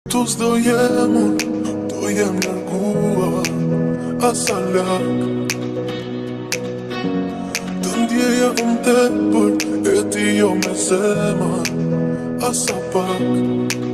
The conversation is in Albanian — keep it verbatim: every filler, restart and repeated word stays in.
Tu s'do jem unë, do jem nërguar asalak. Të ndjeja unë tepër, e ti jo me zemër asa pak.